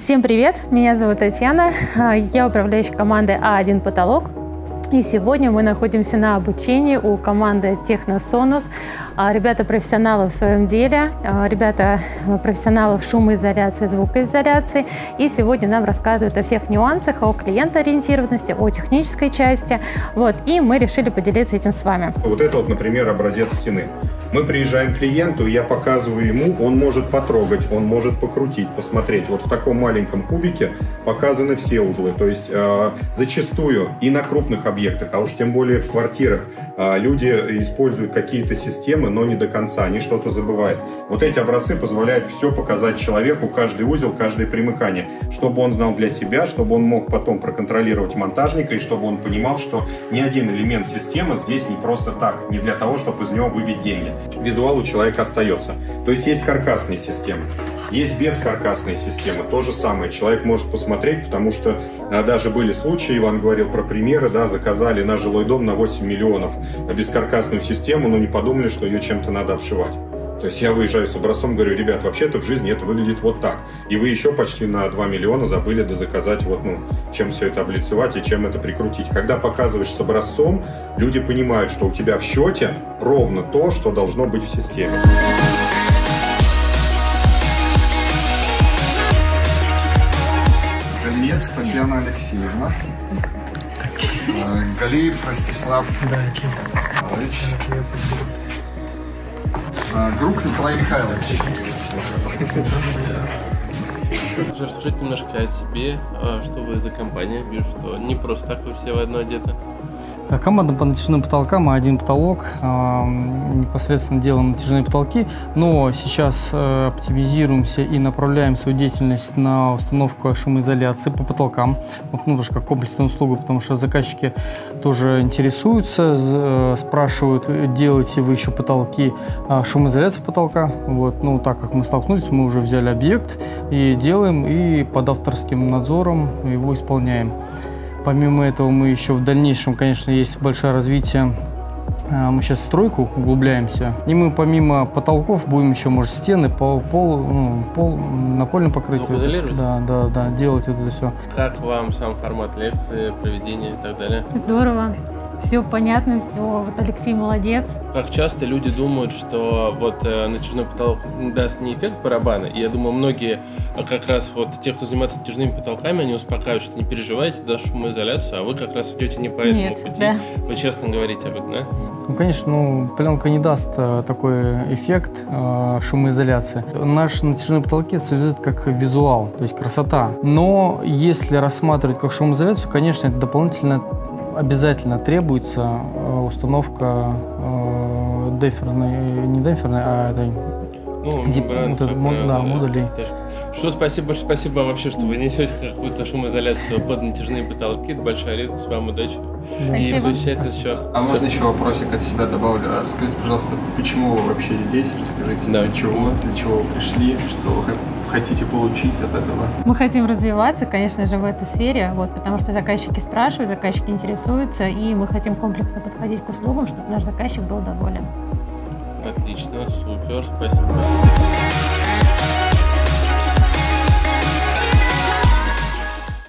Всем привет! Меня зовут Татьяна, я управляющая командой А1 Потолок. И сегодня мы находимся на обучении у команды Техносонус. Ребята профессионалы в своем деле, ребята профессионалы в шумоизоляции, звукоизоляции. И сегодня нам рассказывают о всех нюансах, о клиентоориентированности, о технической части. И мы решили поделиться этим с вами. Вот это, например, образец стены. Мы приезжаем к клиенту, я показываю ему, он может потрогать, он может покрутить, посмотреть. Вот в таком маленьком кубике показаны все узлы. То есть зачастую и на крупных объектах, а уж тем более в квартирах, люди используют какие-то системы, но не до конца, они что-то забывают. Вот эти образцы позволяют все показать человеку, каждый узел, каждое примыкание, чтобы он знал для себя, чтобы он мог потом проконтролировать монтажника и чтобы он понимал, что ни один элемент системы здесь не просто так, не для того, чтобы из него выбить деньги. Визуал у человека остается. То есть есть каркасные системы, есть бескаркасные системы. То же самое. Человек может посмотреть, потому что даже были случаи, Иван говорил про примеры, да, заказали на жилой дом на 8 миллионов бескаркасную систему, но не подумали, что ее чем-то надо обшивать. То есть я выезжаю с образцом, говорю: ребят, вообще-то в жизни это выглядит вот так. И вы еще почти на 2 миллиона забыли дозаказать, чем все это облицевать и чем это прикрутить. Когда показываешь с образцом, люди понимают, что у тебя в счете ровно то, что должно быть в системе. Галиец Татьяна Алексеевна. Галиев Ростислав Александрович. Грук Николай Михайлович. Расскажите немножко о себе, что вы за компания. Вижу, что не просто так вы все в одно одеты. Команда по натяжным потолкам, А1 Потолок, непосредственно делаем натяжные потолки, но сейчас оптимизируемся и направляем свою деятельность на установку шумоизоляции по потолкам. Немножко как комплексная услуга, потому что заказчики тоже интересуются, спрашивают, делаете вы еще потолки, шумоизоляцию потолка. Так как мы столкнулись, мы уже взяли объект и делаем, и под авторским надзором его исполняем. Помимо этого, мы еще в дальнейшем, конечно, есть большое развитие. Мы сейчас в стройку углубляемся. И мы помимо потолков будем еще, может, стены, напольное покрытие. Звукоизолировать? Да, делать это все. Как вам сам формат лекции, проведения и так далее? Здорово. Все понятно, все. Алексей молодец. Как часто люди думают, что натяжной потолок даст не эффект барабана, и я думаю, многие как раз те, кто занимается натяжными потолками, они успокаивают, что не переживайте, даст шумоизоляцию, а вы как раз идете не по этому пути. Да. Вы честно говорите об этом, да? Конечно, пленка не даст такой эффект шумоизоляции. Наши натяжные потолки создают как визуал, то есть красота. Но если рассматривать как шумоизоляцию, конечно, это дополнительно обязательно требуется установка демпферной, не демпферной, а модулей. Что спасибо вам вообще, что вы несете какую-то шумоизоляцию под натяжные потолки. Это большая редкость. Вам удачи. И изучать это все. А можно еще вопросик от себя добавлю? Расскажите, пожалуйста, почему вы вообще здесь? Расскажите, для чего вы пришли, что вы хотите получить от этого? Мы хотим развиваться, конечно же, в этой сфере, потому что заказчики спрашивают, заказчики интересуются, и мы хотим комплексно подходить к услугам, чтобы наш заказчик был доволен. Отлично, супер, спасибо.